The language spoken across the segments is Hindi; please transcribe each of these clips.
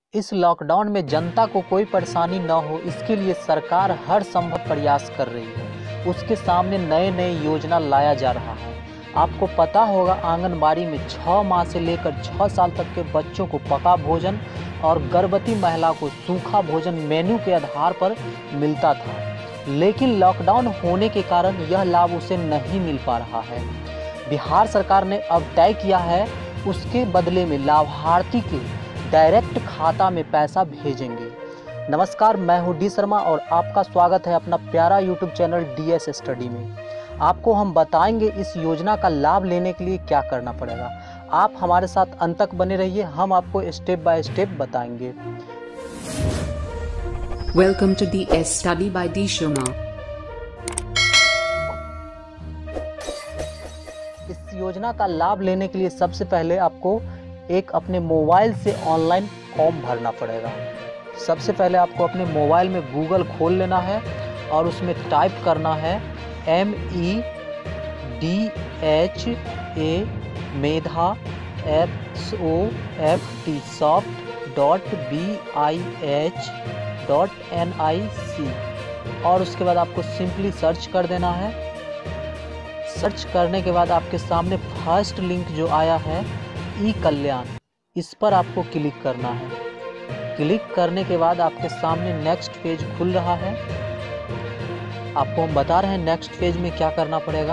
इस लॉकडाउन में जनता को कोई परेशानी न हो, इसके लिए सरकार हर संभव प्रयास कर रही है। उसके सामने नए नए योजना लाया जा रहा है। आपको पता होगा, आंगनबाड़ी में 6 माह से लेकर 6 साल तक के बच्चों को पका भोजन और गर्भवती महिला को सूखा भोजन मेन्यू के आधार पर मिलता था, लेकिन लॉकडाउन होने के कारण यह लाभ उसे नहीं मिल पा रहा है। बिहार सरकार ने अब तय किया है, उसके बदले में लाभार्थी के डायरेक्ट खाता में पैसा भेजेंगे। नमस्कार, मैं हूं डी शर्मा और आपका स्वागत है अपना प्यारा यूट्यूब चैनल डीएस स्टडी में। आपको हम बताएंगे इस योजना का लाभ लेने के लिए क्या करना पड़ेगा। आप हमारे साथ अंत तक बने रहिए, हम आपको स्टेप बाय स्टेप बताएंगे। Welcome to DS Study by D Sharma. इस योजना का लाभ लेने के लिए सबसे पहले आपको एक अपने मोबाइल से ऑनलाइन फॉर्म भरना पड़ेगा। सबसे पहले आपको अपने मोबाइल में गूगल खोल लेना है और उसमें टाइप करना है MEDHA soft.bih.nic और उसके बाद आपको सिंपली सर्च कर देना है। सर्च करने के बाद आपके सामने फर्स्ट लिंक जो आया है ई कल्याण, इस पर आपको क्लिक करना है। क्लिक करने के बाद आपके सामने नेक्स्ट पेज खुल रहा है। आपको हम बता रहे हैं नेक्स्ट पेज में क्या करना पड़ेगा।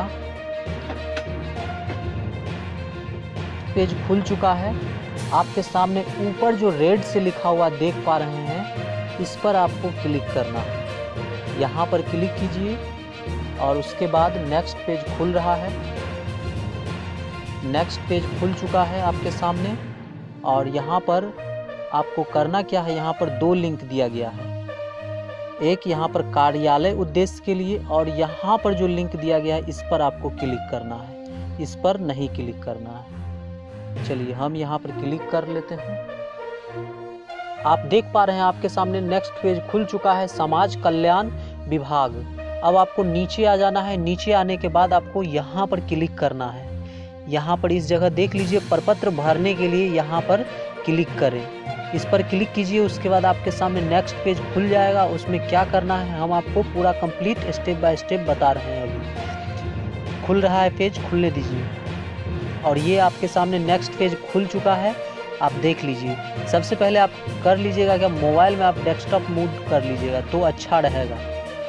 पेज खुल चुका है। आपके सामने ऊपर जो रेड से लिखा हुआ देख पा रहे हैं, इस पर आपको क्लिक करना है। यहाँ पर क्लिक कीजिए और उसके बाद नेक्स्ट पेज खुल रहा है। नेक्स्ट पेज खुल चुका है आपके सामने और यहाँ पर आपको करना क्या है, यहाँ पर 2 लिंक दिया गया है। एक यहाँ पर कार्यालय उद्देश्य के लिए और यहाँ पर जो लिंक दिया गया है इस पर आपको क्लिक करना है, इस पर नहीं क्लिक करना है। चलिए हम यहाँ पर क्लिक कर लेते हैं। आप देख पा रहे हैं आपके सामने नेक्स्ट पेज खुल चुका है, समाज कल्याण विभाग। अब आपको नीचे आ जाना है। नीचे आने के बाद आपको यहाँ पर क्लिक करना है। यहाँ पर इस जगह देख लीजिए, प्रपत्र भरने के लिए यहाँ पर क्लिक करें, इस पर क्लिक कीजिए। उसके बाद आपके सामने नेक्स्ट पेज खुल जाएगा। उसमें क्या करना है हम आपको पूरा कंप्लीट स्टेप बाय स्टेप बता रहे हैं। अभी खुल रहा है पेज, खुलने दीजिए। और ये आपके सामने नेक्स्ट पेज खुल चुका है, आप देख लीजिए। सबसे पहले आप कर लीजिएगा कि मोबाइल में आप डेस्कटॉप मूड कर लीजिएगा तो अच्छा रहेगा।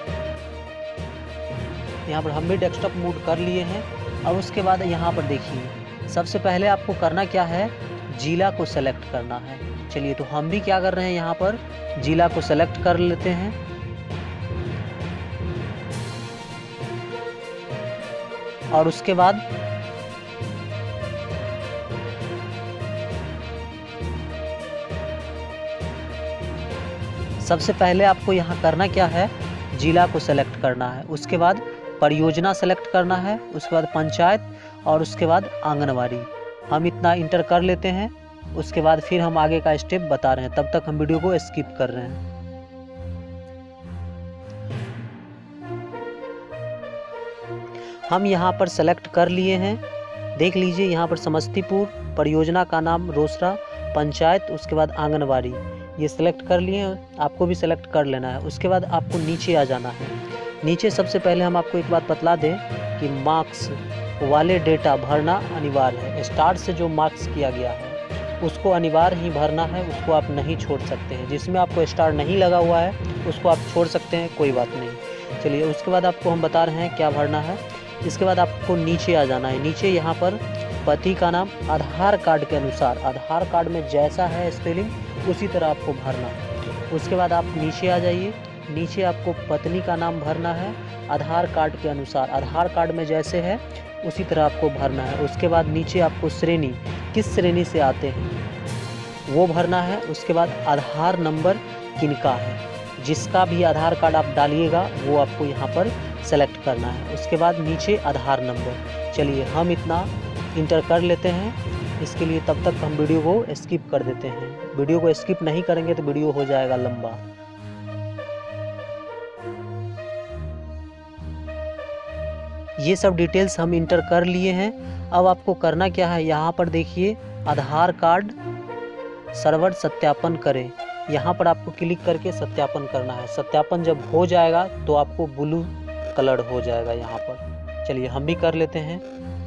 यहाँ पर हम भी डेस्कटॉप मूड कर लिए हैं। और उसके बाद यहाँ पर देखिए, सबसे पहले आपको करना क्या है, जिला को सेलेक्ट करना है। चलिए तो हम भी क्या कर रहे हैं, यहाँ पर जिला को सेलेक्ट कर लेते हैं। और उसके बाद सबसे पहले आपको यहाँ करना क्या है, जिला को सेलेक्ट करना है। उसके बाद परियोजना सेलेक्ट करना है। उसके बाद पंचायत और उसके बाद आंगनवाड़ी। हम इतना इंटर कर लेते हैं। उसके बाद फिर हम आगे का स्टेप बता रहे हैं, तब तक हम वीडियो को स्किप कर रहे हैं। हम यहाँ पर सेलेक्ट कर लिए हैं, देख लीजिए। यहाँ पर समस्तीपुर, परियोजना का नाम रोसड़ा, पंचायत, उसके बाद आंगनवाड़ी, ये सेलेक्ट कर लिए हैं। आपको भी सेलेक्ट कर लेना है। उसके बाद आपको नीचे आ जाना है। नीचे सबसे पहले हम आपको एक बात बतला दें कि मार्क्स वाले डेटा भरना अनिवार्य है। स्टार्ट से जो मार्क्स किया गया है उसको अनिवार्य ही भरना है, उसको आप नहीं छोड़ सकते हैं। जिसमें आपको स्टार नहीं लगा हुआ है उसको आप छोड़ सकते हैं, कोई बात नहीं। चलिए उसके बाद आपको हम बता रहे हैं क्या भरना है। इसके बाद आपको नीचे आ जाना है। नीचे यहाँ पर पति का नाम आधार कार्ड के अनुसार, आधार कार्ड में जैसा है स्पेलिंग उसी तरह आपको भरना है। उसके बाद आप नीचे आ जाइए। नीचे आपको पत्नी का नाम भरना है आधार कार्ड के अनुसार, आधार कार्ड में जैसे है उसी तरह आपको भरना है। उसके बाद नीचे आपको श्रेणी, किस श्रेणी से आते हैं वो भरना है। उसके बाद आधार नंबर किनका है, जिसका भी आधार कार्ड आप डालिएगा वो आपको यहाँ पर सेलेक्ट करना है। उसके बाद नीचे आधार नंबर। चलिए हम इतना इंटर कर लेते हैं। इसके लिए तब तक हम वीडियो को स्किप कर देते हैं। वीडियो को स्किप नहीं करेंगे तो वीडियो हो जाएगा लंबा। ये सब डिटेल्स हम इंटर कर लिए हैं। अब आपको करना क्या है, यहाँ पर देखिए आधार कार्ड सर्वर सत्यापन करें, यहाँ पर आपको क्लिक करके सत्यापन करना है। सत्यापन जब हो जाएगा तो आपको ब्लू कलर हो जाएगा यहाँ पर। चलिए हम भी कर लेते हैं।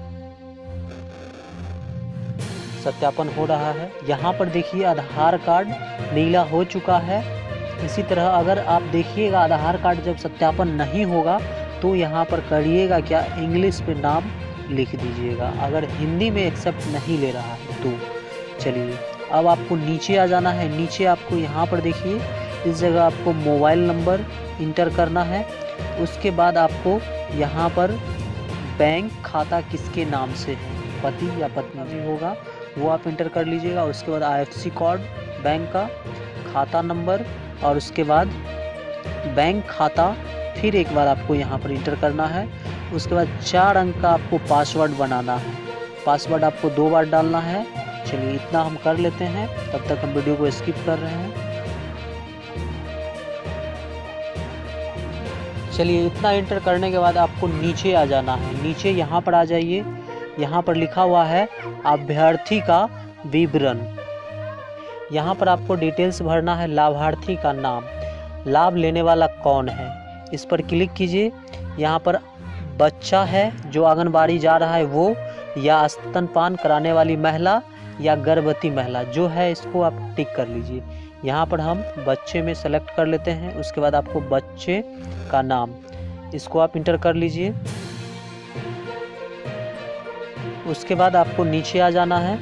सत्यापन हो रहा है। यहाँ पर देखिए आधार कार्ड नीला हो चुका है। इसी तरह अगर आप देखिएगा आधार कार्ड जब सत्यापन नहीं होगा तो यहाँ पर करिएगा क्या, इंग्लिश पे नाम लिख दीजिएगा। अगर हिंदी में एक्सेप्ट नहीं ले रहा है तो चलिए अब आपको नीचे आ जाना है। नीचे आपको यहाँ पर देखिए इस जगह आपको मोबाइल नंबर इंटर करना है। उसके बाद आपको यहाँ पर बैंक खाता किसके नाम से है, पति या पत्नी जी होगा वो आप इंटर कर लीजिएगा। उसके बाद IFSC कोड बैंक का, खाता नंबर और उसके बाद बैंक खाता फिर एक बार आपको यहाँ पर इंटर करना है। उसके बाद 4 अंक का आपको पासवर्ड बनाना है। पासवर्ड आपको 2 बार डालना है। चलिए इतना हम कर लेते हैं, तब तक हम वीडियो को स्किप कर रहे हैं। चलिए इतना इंटर करने के बाद आपको नीचे आ जाना है। नीचे यहाँ पर आ जाइए। यहाँ पर लिखा हुआ है अभ्यर्थी का विवरण। यहाँ पर आपको डिटेल्स भरना है। लाभार्थी का नाम, लाभ लेने वाला कौन है, इस पर क्लिक कीजिए। यहाँ पर बच्चा है जो आंगनबाड़ी जा रहा है वो, या स्तनपान कराने वाली महिला या गर्भवती महिला जो है, इसको आप टिक कर लीजिए। यहाँ पर हम बच्चे में सेलेक्ट कर लेते हैं। उसके बाद आपको बच्चे का नाम, इसको आप इंटर कर लीजिए। उसके बाद आपको नीचे आ जाना है।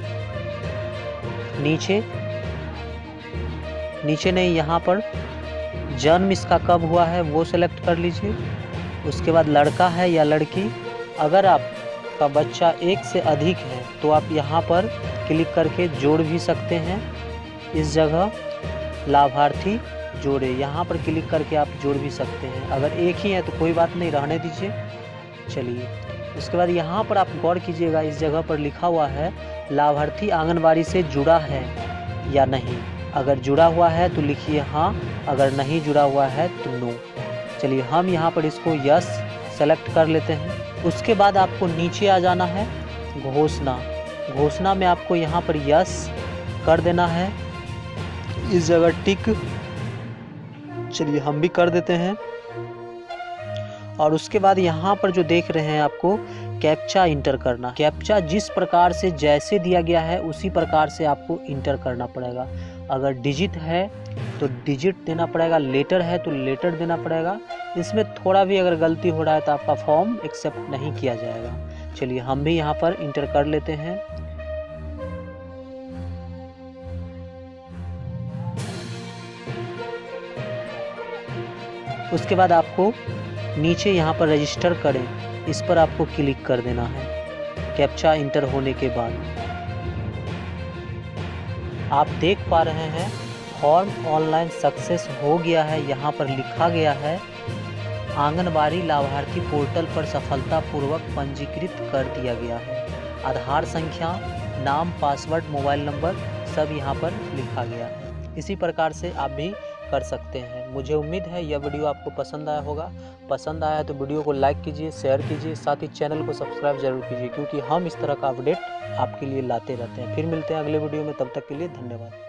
नीचे नहीं, यहाँ पर जन्म इसका कब हुआ है वो सेलेक्ट कर लीजिए। उसके बाद लड़का है या लड़की, अगर आपका बच्चा 1 से अधिक है तो आप यहाँ पर क्लिक करके जोड़ भी सकते हैं। इस जगह लाभार्थी जोड़े, यहाँ पर क्लिक करके आप जोड़ भी सकते हैं। अगर एक ही है तो कोई बात नहीं, रहने दीजिए। चलिए उसके बाद यहाँ पर आप गौर कीजिएगा, इस जगह पर लिखा हुआ है लाभार्थी आंगनबाड़ी से जुड़ा है या नहीं। अगर जुड़ा हुआ है तो लिखिए हाँ, अगर नहीं जुड़ा हुआ है तो नो। चलिए हम यहाँ पर इसको यस सेलेक्ट कर लेते हैं। उसके बाद आपको नीचे आ जाना है। घोषणा में आपको यहाँ पर यस कर देना है, इस जगह टिक। चलिए हम भी कर देते हैं। और उसके बाद यहाँ पर जो देख रहे हैं आपको कैप्चा इंटर करना। कैप्चा जिस प्रकार से जैसे दिया गया है उसी प्रकार से आपको इंटर करना पड़ेगा। अगर डिजिट है तो डिजिट देना पड़ेगा, लेटर है तो लेटर देना पड़ेगा। इसमें थोड़ा भी अगर गलती हो रहा है तो आपका फॉर्म एक्सेप्ट नहीं किया जाएगा। चलिए हम भी यहाँ पर इंटर कर लेते हैं। उसके बाद आपको नीचे यहाँ पर रजिस्टर करें, इस पर आपको क्लिक कर देना है। कैप्चा इंटर होने के बाद आप देख पा रहे हैं फॉर्म ऑनलाइन सक्सेस हो गया है। यहाँ पर लिखा गया है आंगनबाड़ी लाभार्थी पोर्टल पर सफलतापूर्वक पंजीकृत कर दिया गया है। आधार संख्या, नाम, पासवर्ड, मोबाइल नंबर सब यहाँ पर लिखा गया है। इसी प्रकार से आप भी कर सकते हैं। मुझे उम्मीद है यह वीडियो आपको पसंद आया होगा। पसंद आया तो वीडियो को लाइक कीजिए, शेयर कीजिए, साथ ही चैनल को सब्सक्राइब जरूर कीजिए, क्योंकि हम इस तरह का अपडेट आपके लिए लाते रहते हैं। फिर मिलते हैं अगले वीडियो में, तब तक के लिए धन्यवाद।